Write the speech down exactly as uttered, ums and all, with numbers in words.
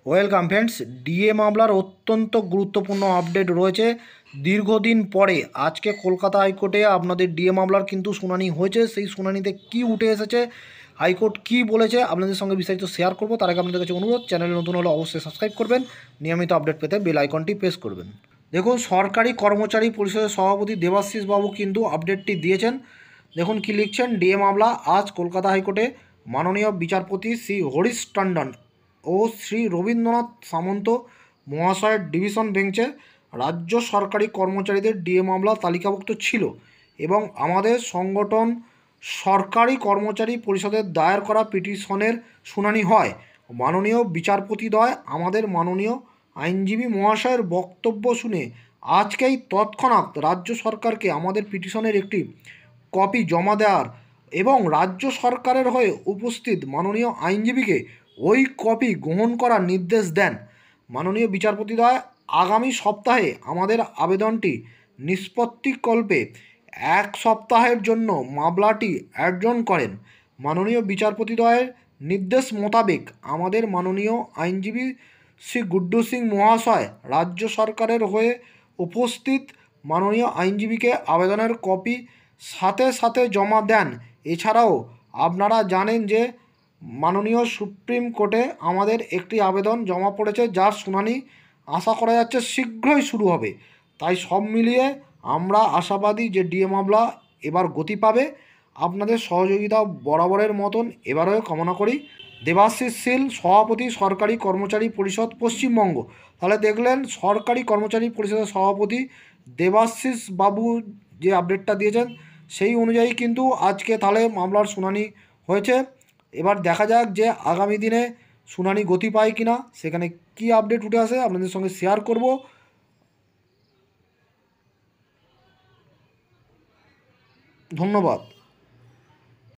Welcome friends. DA মামলার অত্যন্ত গুরুত্বপূর্ণ আপডেট রয়েছে দীর্ঘদিন পরে। আজকে কলকাতা হাইকোর্টে আপনাদের ডিএ মামলার কিন্তু শুনানি হয়েছে। সেই শুনানিতে কি উঠে এসেছে, হাইকোর্ট কি বলেছে, আপনাদের সঙ্গে বিস্তারিত শেয়ার করব। তার আগে আপনাদের কাছে অনুরোধ, চ্যানেলে নতুন হলে অবশ্যই সাবস্ক্রাইব করবেন, নিয়মিত আপডেট পেতে বেল আইকনটি প্রেস করবেন। দেখুন, সরকারি কর্মচারী পরিষদের সভাপতি দেবাশিস বাবু কিন্তু আপডেটটি দিয়েছেন। দেখুন কি লিখছেন। ডিএ মামলা আজ কলকাতা হাইকোর্টে মাননীয় বিচারপতি শ্রী হরিশ টন্ডন ও শ্রী রবীন্দ্রনাথ সামন্ত মহাশয়ের ডিভিশন বেঞ্চে রাজ্য সরকারি কর্মচারীদের ডিএ মামলা তালিকাভুক্ত ছিল এবং আমাদের সংগঠন সরকারি কর্মচারী পরিষদের দায়ের করা পিটিশনের শুনানি হয়। মাননীয় বিচারপতিদ্বয় আমাদের মাননীয় আইনজীবী মহাশয়ের বক্তব্য শুনে আজকেই তৎক্ষণাৎ রাজ্য সরকারকে আমাদের পিটিশনের একটি কপি জমা দেওয়ার এবং রাজ্য সরকারের হয়ে উপস্থিত মাননীয় আইনজীবীকে ওই কপি গ্রহণ করার নির্দেশ দেন। মাননীয় বিচারপতিদ্বয় আগামী সপ্তাহে আমাদের আবেদনটি নিষ্পত্তিকল্পে এক সপ্তাহের জন্য মামলাটি অ্যাডজন করেন। মাননীয় বিচারপতিদ্বয়ের নির্দেশ মোতাবেক আমাদের মাননীয় আইনজীবী শ্রী গুড্ডু সিং মহাশয় রাজ্য সরকারের হয়ে উপস্থিত মাননীয় আইনজীবীকে আবেদনের কপি সাথে সাথে জমা দেন। এছাড়াও আপনারা জানেন যে মাননীয় সুপ্রিম কোর্টে আমাদের একটি আবেদন জমা পড়েছে, যার শুনানি আশা করা যাচ্ছে শীঘ্রই শুরু হবে। তাই সব মিলিয়ে আমরা আশাবাদী যে ডিএ মামলা এবার গতি পাবে। আপনাদের সহযোগিতা বরাবরের মতন এবারেও কামনা করি। দেবাশিস শীল, সভাপতি, সরকারি কর্মচারী পরিষদ, পশ্চিমবঙ্গ। তাহলে দেখলেন, সরকারি কর্মচারী পরিষদের সভাপতি দেবাশিস বাবু যে আপডেটটা দিয়েছেন সেই অনুযায়ী কিন্তু আজকে তাহলে মামলার শুনানি হয়েছে। এবার দেখা যাক যে আগামী দিনে শুনানি গতি পায় কিনা, সেখানে কি আপডেট উঠে আসে আপনাদের সঙ্গে শেয়ার করব। ধন্যবাদ।